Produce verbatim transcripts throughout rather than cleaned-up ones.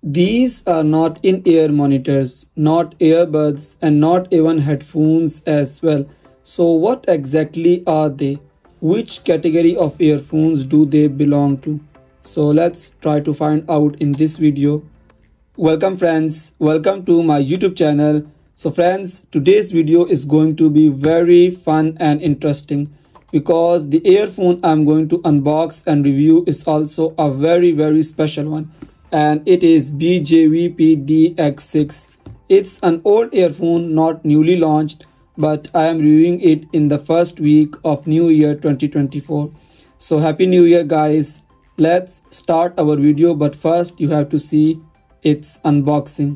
These are not in-ear monitors, not earbuds, and not even headphones as well. So what exactly are they? Which category of earphones do they belong to? So let's try to find out in this video. Welcome friends, welcome to my YouTube channel. So friends, today's video is going to be very fun and interesting because the earphone I'm going to unbox and review is also a very very special one, and it is B J V P D X six. It's an old earphone, not newly launched, but I am reviewing it in the first week of New Year twenty twenty-four. So happy New Year guys. Let's start our video, but first you have to see its unboxing.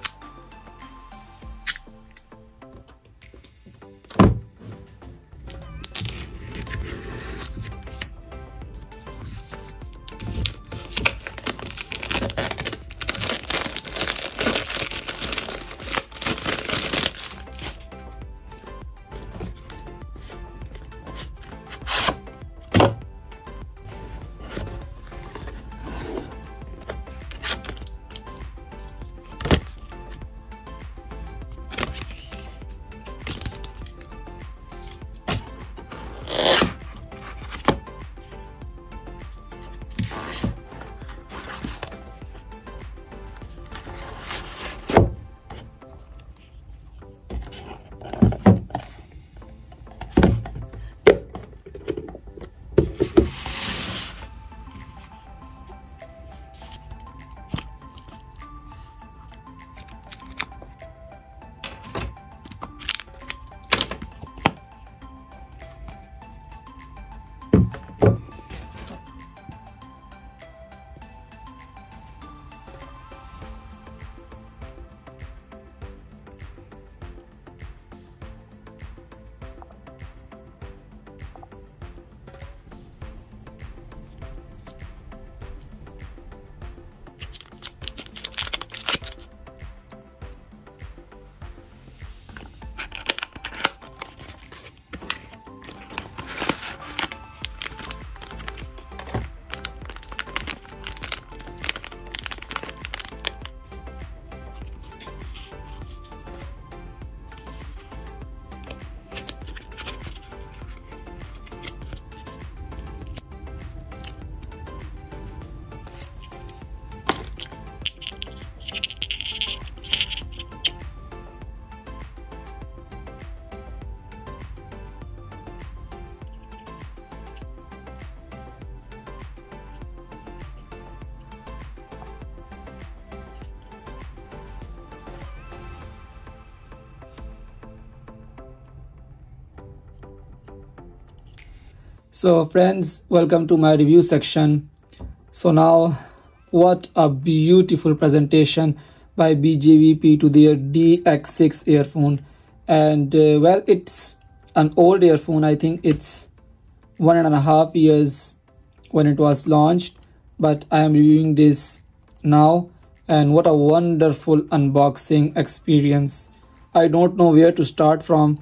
So friends, welcome to my review section. So now, what a beautiful presentation by B J V P to their D X six earphone. And uh, well, it's an old earphone. I think it's one and a half years when it was launched, but I am reviewing this now, and what a wonderful unboxing experience. I don't know where to start from.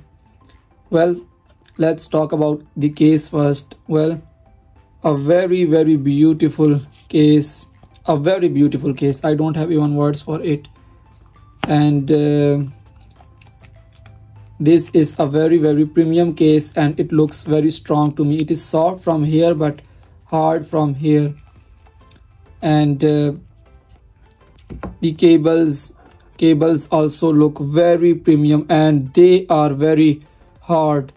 Well, let's talk about the case first. Well, a very very beautiful case, a very beautiful case. I don't have even words for it. And uh, this is a very very premium case, and it looks very strong to me. It is soft from here but hard from here. And uh, the cables cables also look very premium, and they are very hard.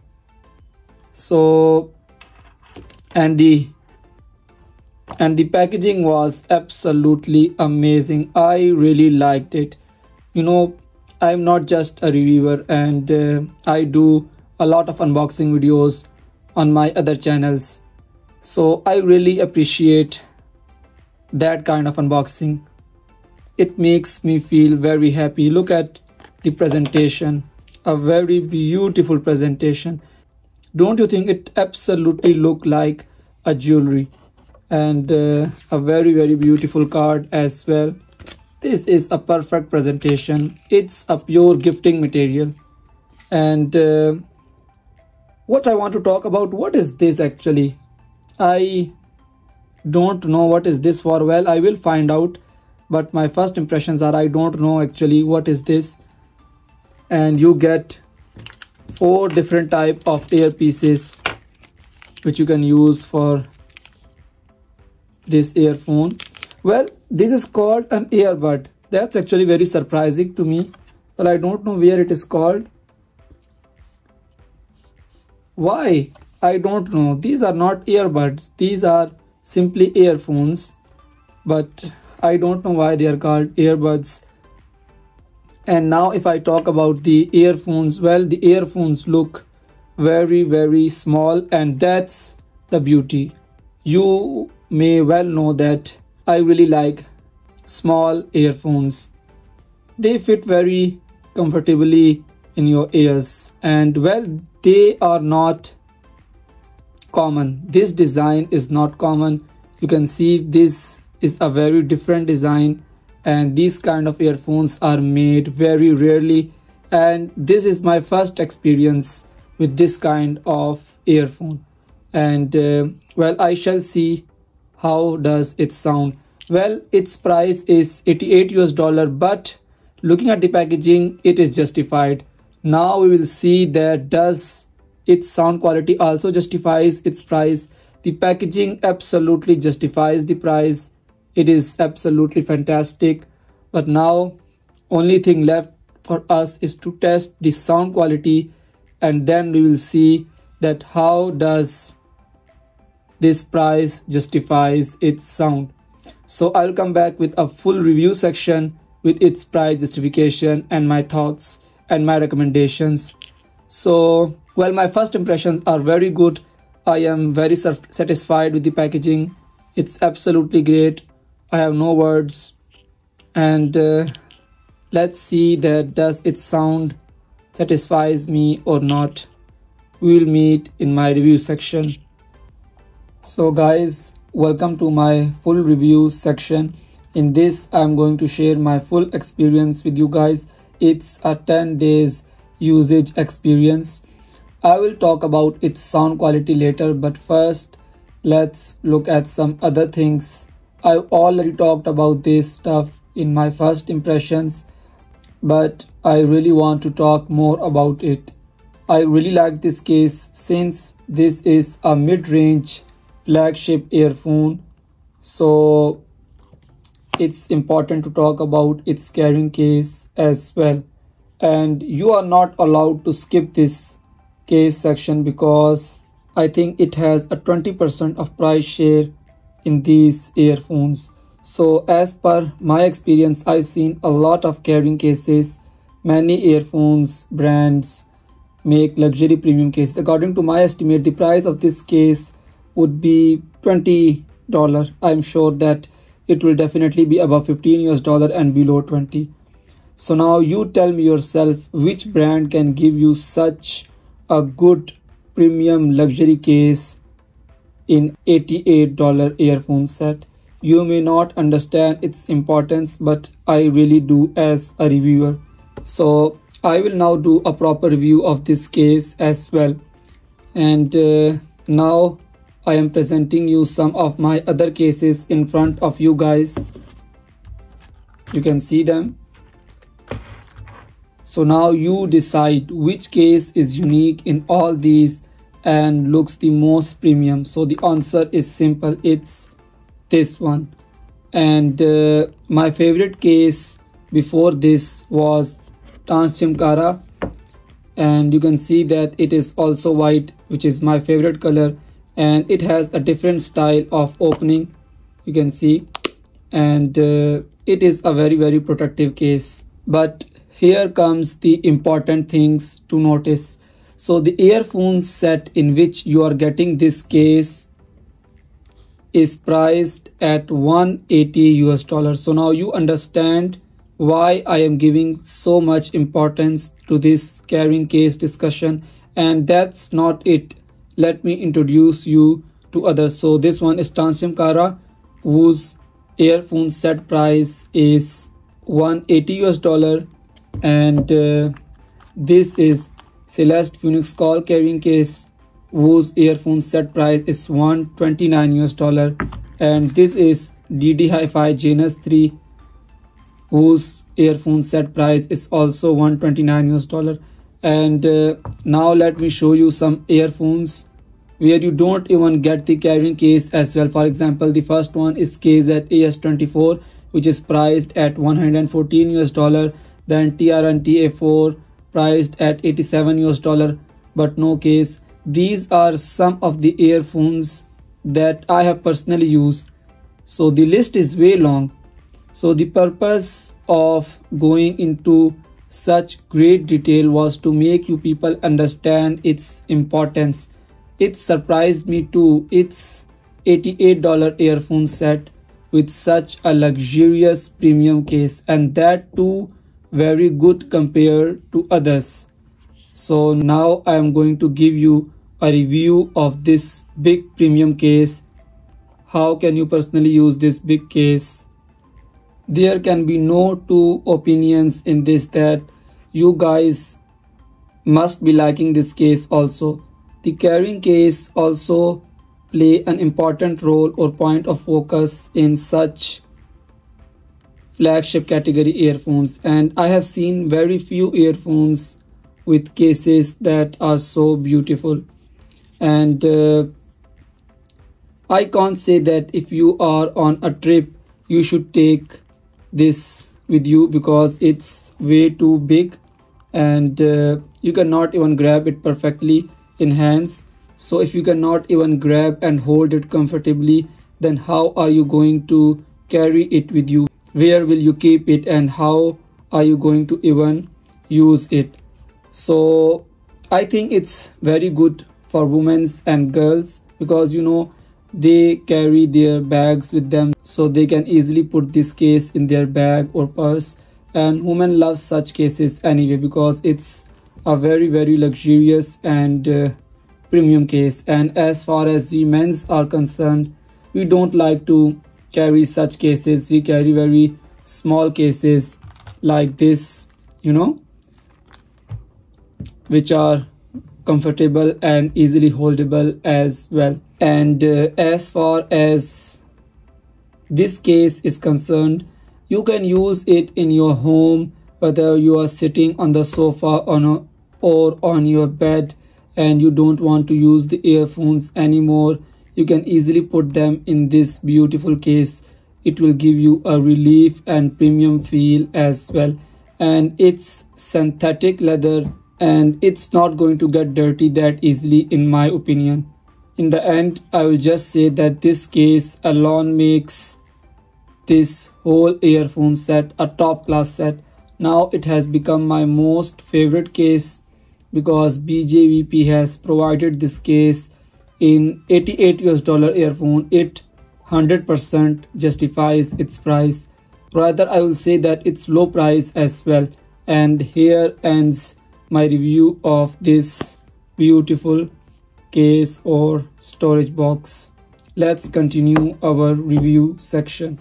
So and the and the packaging was absolutely amazing. I really liked it. You know, I'm not just a reviewer, and uh, I do a lot of unboxing videos on my other channels, so I really appreciate that kind of unboxing. It makes me feel very happy. Look at the presentation, a very beautiful presentation. Don't you think it absolutely look like a jewelry? And uh, a very very beautiful card as well. This is a perfect presentation. It's a pure gifting material. And uh, what I want to talk about, what is this actually? I don't know what is this for. Well, I will find out. but my first impressions are I don't know actually what is this. And you get four different type of earpieces which you can use for this earphone. Well, this is called an earbud. That's actually very surprising to me. Well, I don't know where it is called. Why? I don't know. These are not earbuds. These are simply earphones. But I don't know why they are called earbuds. And now if I talk about the earphones, well, the earphones look very, very small, and that's the beauty. You may well know that I really like small earphones. They fit very comfortably in your ears, and well, they are not common. This design is not common. You can see this is a very different design, and these kind of earphones are made very rarely, and this is my first experience with this kind of earphone. And uh, well, I shall see how does it sound. Well, its price is eighty-eight U S dollar, but looking at the packaging, it is justified. Now we will see that does its sound quality also justifies its price. The packaging absolutely justifies the price. It is absolutely fantastic. But now only thing left for us is to test the sound quality, and then we will see that how does this price justifies its sound. So I'll come back with a full review section with its price justification and my thoughts and my recommendations. So well, my first impressions are very good. I am very satisfied with the packaging. It's absolutely great. I have no words. And uh, let's see that does its sound satisfies me or not. We will meet in my review section. So guys, welcome to my full review section. In this I'm going to share my full experience with you guys. It's a ten days usage experience. I will talk about its sound quality later, but first let's look at some other things. I've already talked about this stuff in my first impressions, but I really want to talk more about it. I really like this case since this is a mid-range flagship earphone, so it's important to talk about its carrying case as well. And you are not allowed to skip this case section because I think it has a twenty percent of price share in these earphones. So as per my experience, I've seen a lot of carrying cases. Many earphones brands make luxury premium cases. According to my estimate, the price of this case would be twenty dollars. I'm sure that it will definitely be above fifteen U S dollar and below twenty. So now you tell me yourself which brand can give you such a good premium luxury case in eighty-eight dollar earphone set. You may not understand its importance, but I really do as a reviewer. So I will now do a proper review of this case as well. And uh, now I am presenting you some of my other cases in front of you guys. You can see them. So now you decide which case is unique in all these and looks the most premium. So the answer is simple. It's this one. And uh, my favorite case before this was Transchimkara, and you can see that it is also white, which is my favorite color, and it has a different style of opening, you can see, and uh, it is a very very protective case. But here comes the important things to notice. So the earphone set in which you are getting this case is priced at one hundred eighty U S dollars. So now you understand why I am giving so much importance to this carrying case discussion. And that's not it. Let me introduce you to others. So this one is Transchimkara, whose earphone set price is one hundred eighty U S dollar, and uh, this is Celeste Phoenix Call carrying case, whose earphone set price is one hundred twenty-nine U S dollar, and this is D D Hi-Fi Genus three, whose earphone set price is also one hundred twenty-nine U S dollar. And uh, now let me show you some earphones where you don't even get the carrying case as well. For example, the first one is K Z A S twenty-four, which is priced at one hundred fourteen U S dollar. Then T R N T A four priced at eighty-seven U S dollar, but no case. These are some of the earphones that I have personally used. So the list is way long. So the purpose of going into such great detail was to make you people understand its importance. It surprised me too. It's eighty-eight dollar earphone set with such a luxurious premium case, and that too very good compared to others. So now I am going to give you a review of this big premium case. How can you personally use this big case? There can be no two opinions in this, that you guys must be liking this case also. The carrying case also play an important role or point of focus in such flagship category earphones, and I have seen very few earphones with cases that are so beautiful. And uh, I can't say that if you are on a trip you should take this with you, because it's way too big and uh, you cannot even grab it perfectly in hands. So if you cannot even grab and hold it comfortably, then how are you going to carry it with you? Where will you keep it, and how are you going to even use it? So I think it's very good for women and girls, because you know they carry their bags with them, so they can easily put this case in their bag or purse. And women love such cases anyway, because it's a very very luxurious and uh, premium case. And as far as we men's are concerned, we don't like to carry such cases. We carry very small cases like this, you know, which are comfortable and easily holdable as well. And uh, as far as this case is concerned, you can use it in your home, whether you are sitting on the sofa on a, or on your bed and you don't want to use the earphones anymore. You can easily put them in this beautiful case. It will give you a relief and premium feel as well. And it's synthetic leather, and it's not going to get dirty that easily in my opinion. In the end, I will just say that this case alone makes this whole earphone set a top class set. Now it has become my most favorite case, because B J V P has provided this case in eighty-eight U S dollar earphone. It one hundred percent justifies its price. Rather, I will say that it's low price as well. And here ends my review of this beautiful case or storage box. Let's continue our review section.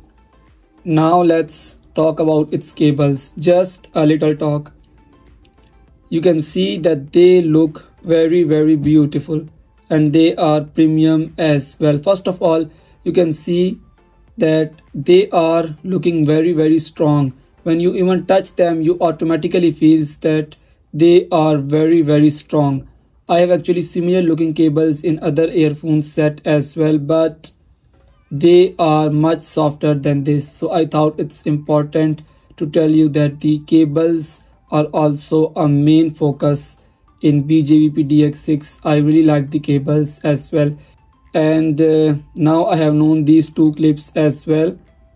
Now let's talk about its cables. Just a little talk. You can see that they look very very beautiful, and they are premium as well. First of all, you can see that they are looking very very strong. When you even touch them, you automatically feels that they are very very strong. I have actually similar looking cables in other earphone set as well, but they are much softer than this. So I thought it's important to tell you that the cables are also a main focus in B J V P D X six. I really like the cables as well. And uh, now I have known these two clips as well,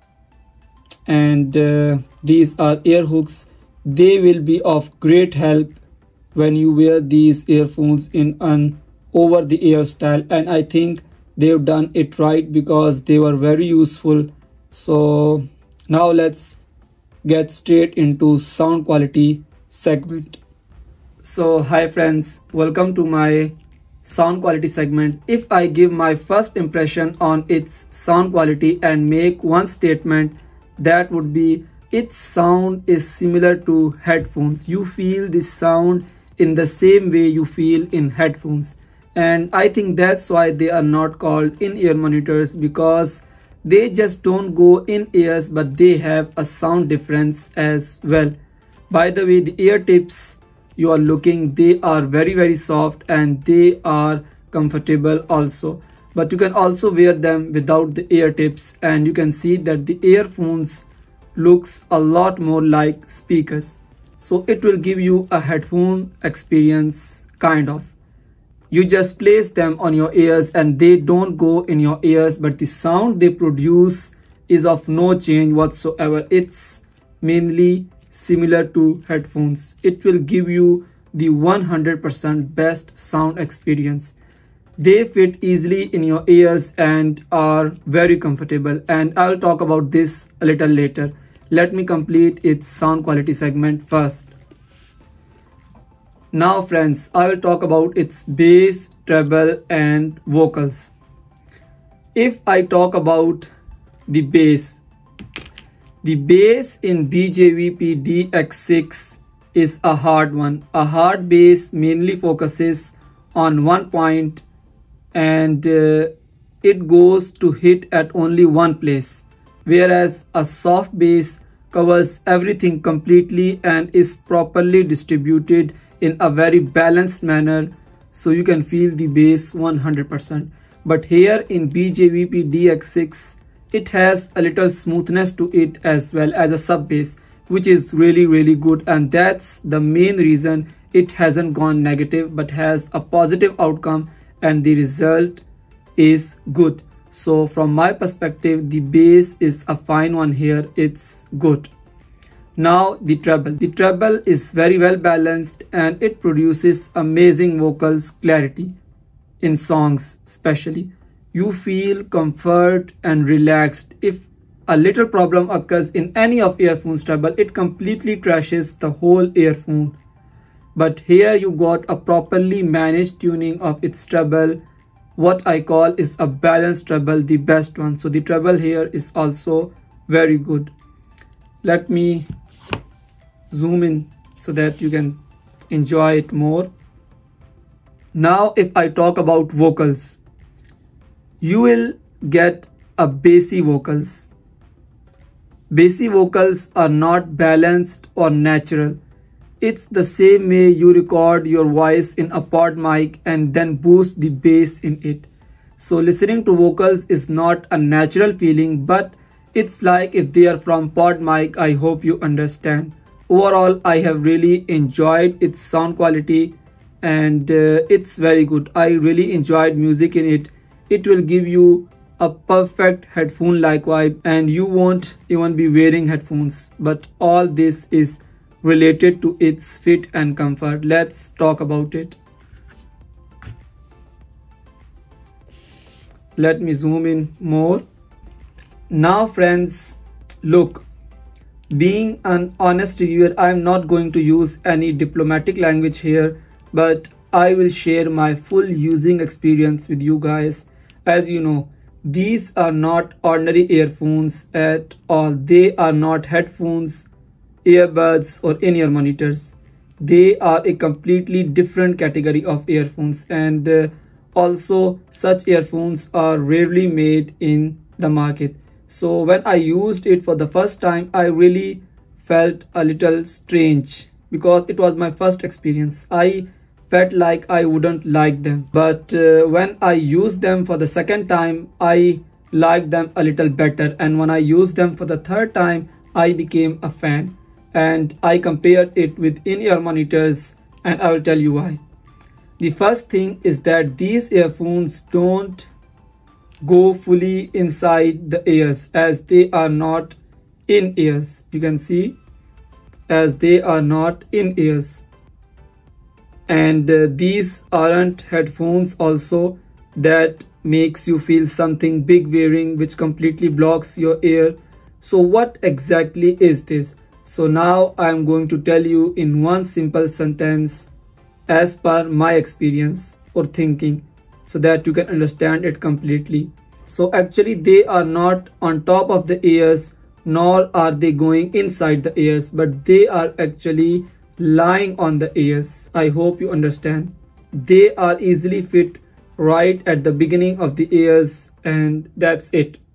and uh, these are ear hooks. They will be of great help when you wear these earphones in an over the ear style, and I think they've done it right because they were very useful. So now let's get straight into sound quality segment. So hi friends, welcome to my sound quality segment. If I give my first impression on its sound quality and make one statement, that would be its sound is similar to headphones. You feel the sound in the same way you feel in headphones, and I think that's why they are not called in-ear monitors, because They just don't go in ears, but they have a sound difference as well. By the way, the ear tips you are looking, they are very very soft and they are comfortable also. But you can also wear them without the ear tips, and you can see that the earphones looks a lot more like speakers. So it will give you a headphone experience kind of. You just place them on your ears and they don't go in your ears, but the sound they produce is of no change whatsoever. It's mainly similar to headphones. It will give you the one hundred percent best sound experience. They fit easily in your ears and are very comfortable, and I'll talk about this a little later. Let me complete its sound quality segment first. Now friends, I will talk about its bass, treble and vocals. If I talk about the bass, the bass in B J V P D X six is a hard one. A hard bass mainly focuses on one point and uh, it goes to hit at only one place, whereas a soft bass covers everything completely and is properly distributed in a very balanced manner, so you can feel the bass one hundred percent. But here in B J V P D X six, it has a little smoothness to it as well as a sub bass, which is really really good, and that's the main reason it hasn't gone negative but has a positive outcome and the result is good. So from my perspective, the bass is a fine one here, it's good. Now the treble. The treble is very well balanced and it produces amazing vocals clarity in songs especially. You feel comfort and relaxed. If a little problem occurs in any of earphones treble, it completely trashes the whole earphone. But here you got a properly managed tuning of its treble. What I call is a balanced treble, the best one. So the treble here is also very good. Let me zoom in so that you can enjoy it more. Now if I talk about vocals, you will get a bassy vocals. Bassy vocals are not balanced or natural. It's the same way you record your voice in a pod mic and then boost the bass in it. So listening to vocals is not a natural feeling, but it's like if they are from pod mic. I hope you understand. Overall, I have really enjoyed its sound quality and uh, it's very good. I really enjoyed music in it. It will give you a perfect headphone like vibe and you won't even be wearing headphones. But all this is related to its fit and comfort. Let's talk about it. Let me zoom in more. Now friends, look, being an honest reviewer, I am not going to use any diplomatic language here, but I will share my full using experience with you guys. As you know, these are not ordinary earphones at all. They are not headphones, earbuds or in-ear monitors. They are a completely different category of earphones, and uh, also such earphones are rarely made in the market. So when I used it for the first time, I really felt a little strange because it was my first experience. I felt like I wouldn't like them, but uh, when I used them for the second time, I liked them a little better, and when I used them for the third time, I became a fan. And I compared it with in-ear monitors, and I will tell you why. The first thing is that these earphones don't go fully inside the ears, as they are not in ears. You can see, as they are not in ears. And uh, these aren't headphones also that makes you feel something big wearing, which completely blocks your ear. So what exactly is this? So now I am going to tell you in one simple sentence as per my experience or thinking, so that you can understand it completely. So actually they are not on top of the ears, nor are they going inside the ears, but they are actually lying on the ears. I hope you understand. They are easily fit right at the beginning of the ears, and that's it.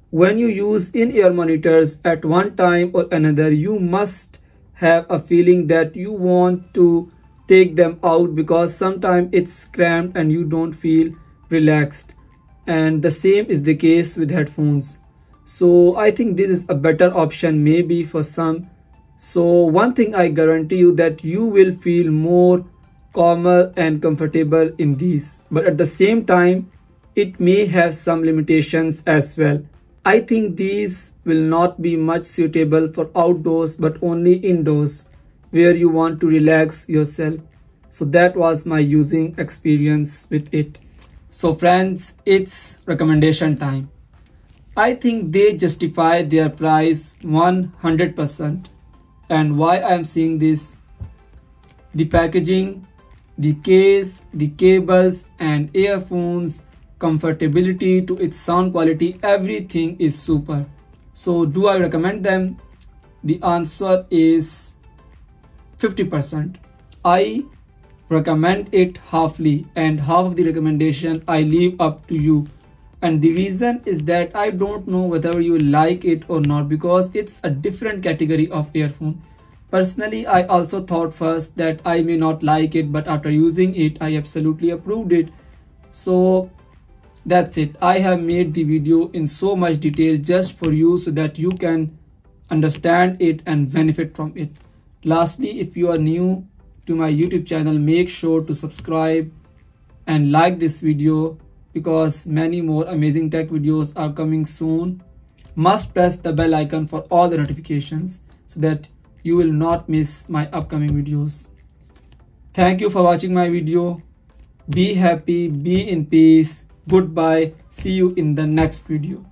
when you use in-ear monitors at one time or another, you must have a feeling that you want to take them out because sometimes it's cramped and you don't feel relaxed. And the same is the case with headphones. So I think this is a better option maybe for some. So one thing I guarantee you that you will feel more calmer and comfortable in these. But at the same time, it may have some limitations as well. I think these will not be much suitable for outdoors but only indoors where you want to relax yourself. So that was my using experience with it. So friends, it's recommendation time. I think they justify their price one hundred percent. And why I am saying this? The packaging, the case, the cables and earphones, comfortability to its sound quality, everything is super. So do I recommend them? The answer is fifty percent. I recommend it halfly, and half of the recommendation I leave up to you. And the reason is that I don't know whether you like it or not because it's a different category of earphone. Personally, I also thought first that I may not like it, but after using it, I absolutely approved it. So that's it. I have made the video in so much detail just for you so that you can understand it and benefit from it. Lastly, if you are new to my YouTube channel, make sure to subscribe and like this video because many more amazing tech videos are coming soon. Must press the bell icon for all the notifications so that you will not miss my upcoming videos. Thank you for watching my video. Be happy, be in peace. Goodbye. See you in the next video.